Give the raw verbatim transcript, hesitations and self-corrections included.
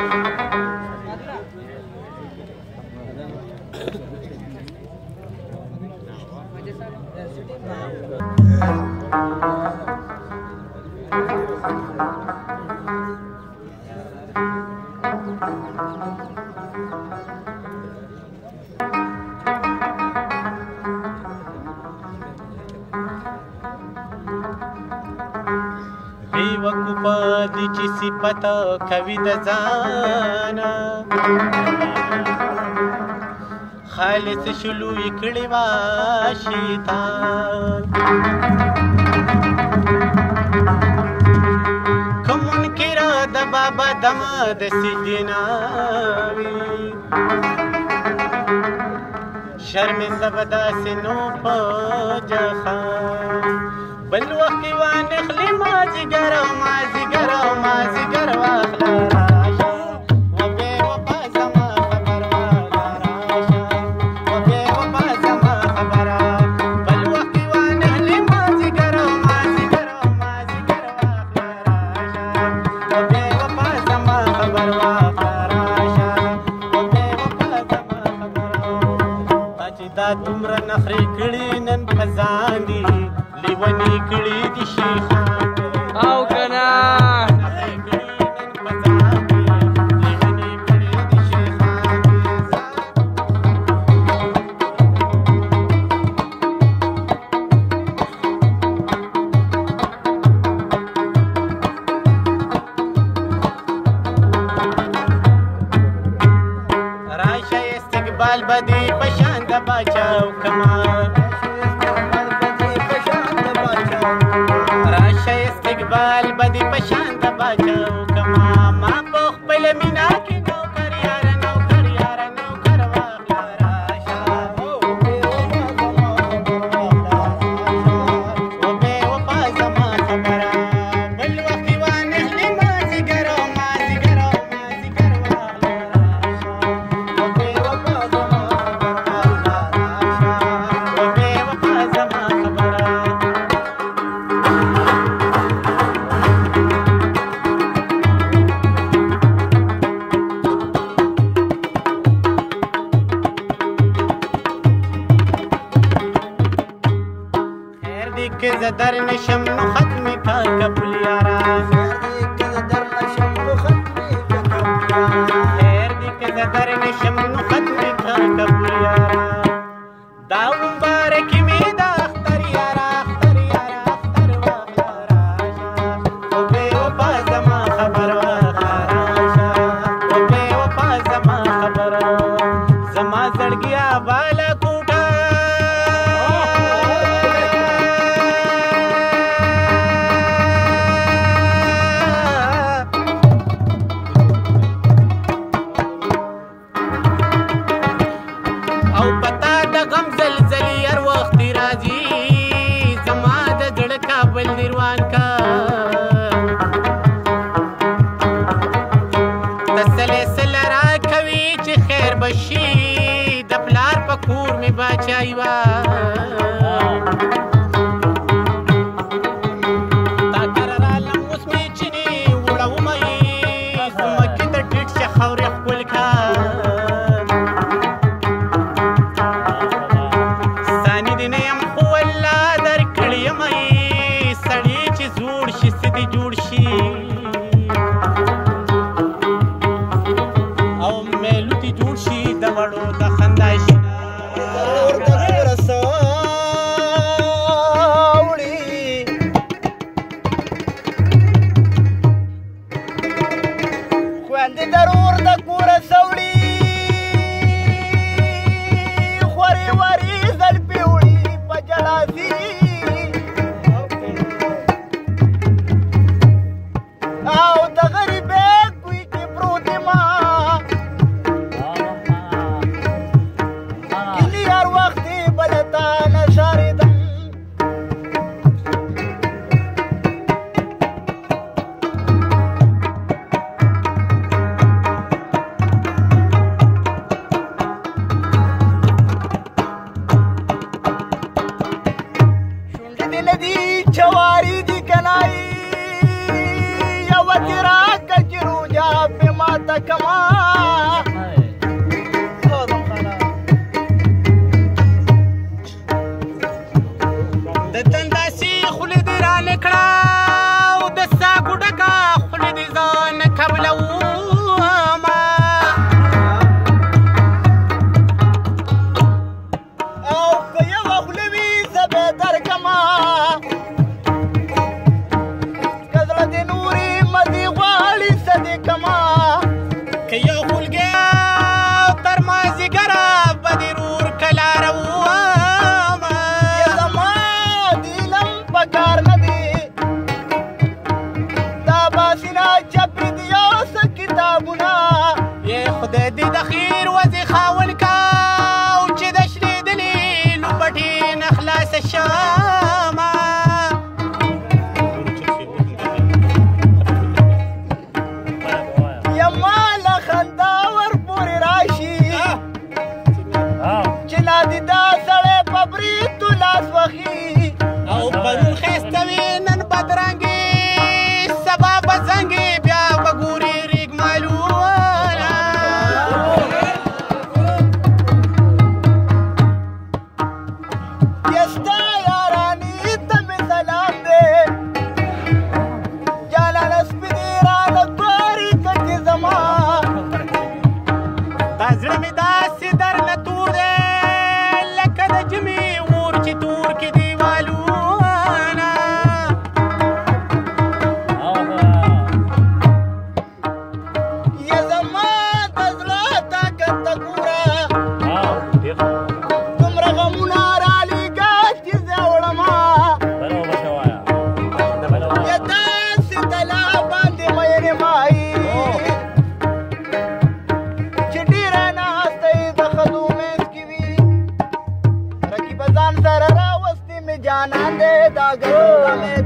बेवकूफा दي چې صفت کوي د ځان خالص شلوي کړي وا شیطان کومن کړه د بابا دم د سجناوي شرمنده بدا سينو په جهان بل وخت وانه خلی ما جګر او ما جګر او ما جګر واخلا راشه و به و بازما خبر والا راشه و به و بازما خبر بل وخت وانه خلی ما جګر او ما جګر او ما جګر واخلا راشه و به و بازما خبر واخلا راشه و به و بازما خبر اچ دا دومره نخري کړي نن خزان دي لیونی کړي دي شیخان او کنا راشه استقبال بدی پشان د بچاو کما استقبال بدی پشان د بچاو کما ما په خپل مینا کې نوکر یار نوکر یار نوکر واخلا راشه او به وفا زما خبره بل وخت وانه خلی ما جګر او ما جګر او ما جګر واخلا راشه او به وفا زما خبره او به وفا زما خبره که زدر نشم نو ختمی کا قبول یارا خیر دی که زدر نشم نو ختمی کا قبول یارا خیر دی که زدر نشم نو ختمی کا قبول یارا دا مبارکی می دا اختر یارا اختر یارا اختر واخلا راشه او بے وفا زما خبر واخلا راشه او بے وفا زما خبر زما زړګیا بالا کوټه بشي د پلار په کور می بچای وا تا کرالم اوس می چني وړو مې زمکه د ټیټ څخه خوري خپل کا ثاني دین يم خو الله در کړی مې سړی چې جوړ شي سدي جوړ شي وړو د خندای شي ضرور د رسولي خوند ضرور د کور سوړي خوري وري زل پیوړي پجلاسي او د غریبې کوي کې پروت ما زده کما د تنداسي خولې دې رانه کړه او د ساګو ډکه خولې دې ځان قبلومه او که یوه خوله وي زه به یې درکمه که زړه دې نورې مدې غواړي څه دې کمه که یو خولګۍ او تر مازدیګره به دې رور کلاره وومه یا زما د علم په کار نه دی دا باسینه چپې دي یو څه کتابونه یې خدای دې د خیر وزې خاون کا او چې د شلېدلې لوپټې نه خلاصه شمه یما له خندا ورپورې راشي چې نادیده سړی په بریتو لاس وخي او پرون ښایسته وي نن بدرنګې سبا به زنګې بیا به ګورې ریګ مالونه یستا یاراني ته مې سلام دی جانانه سپي دې رانه ګوري کټې زما دا زړه مې داسې درنه تور دی لکه د ژمي اور چې تور کې دیوالونه یا زما د زړه طاقت ته ګوره دومره غمونه رالیږه چې زه وړمه یا داسې تلا باندې مینې مایي چې ډېره ناسته یې د ښځو منځ کې وي رقیبه ځان سره راوستې مې جانان دی دا ګلونه مې